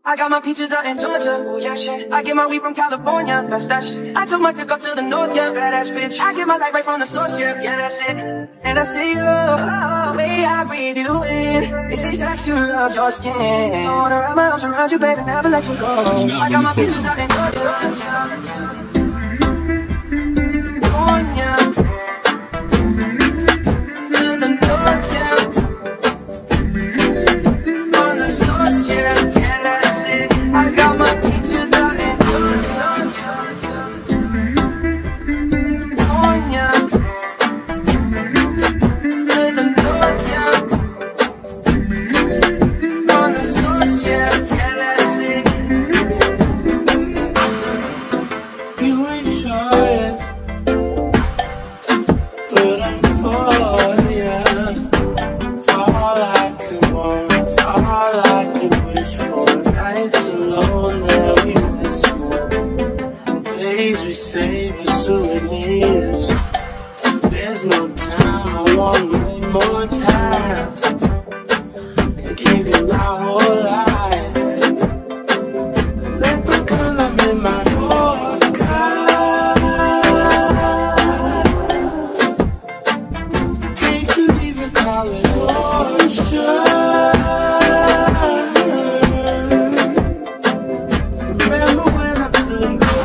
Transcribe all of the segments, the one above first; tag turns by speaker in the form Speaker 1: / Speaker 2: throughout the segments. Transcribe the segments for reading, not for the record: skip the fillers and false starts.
Speaker 1: I got my peaches out in Georgia. Oh yeah, shit. I get my weed from California. That's that shit. I took my trip up to the north, yeah. Badass bitch. I get my light right from the source, yeah. Yeah, that's it. And I see you, the way I breathe you in. It's the texture of your skin. I wanna wrap my arms around you, baby, never let you go. I got my peaches out in Georgia.
Speaker 2: We save as souvenirs. There's no time, I want way more time. I gave you my whole life. Let me call I'm in my Yorker. Hate to leave it, call it torture. Remember when I couldn't go.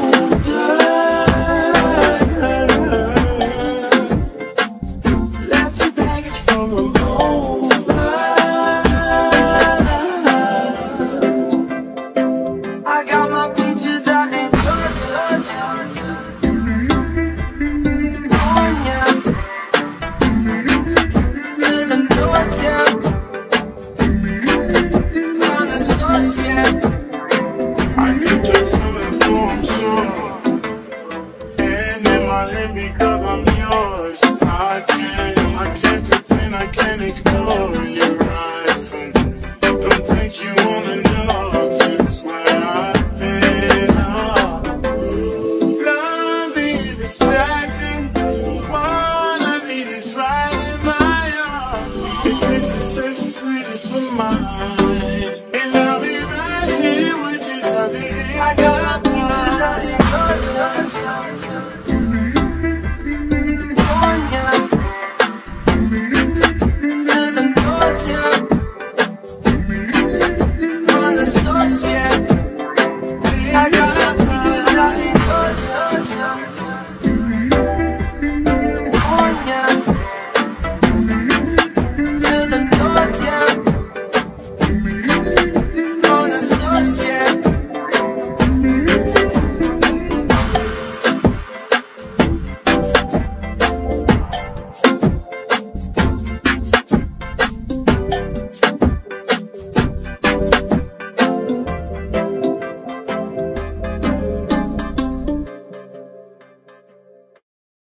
Speaker 2: Because I'm yours, I can't pretend, I can't ignore your eyes. Don't think you wanna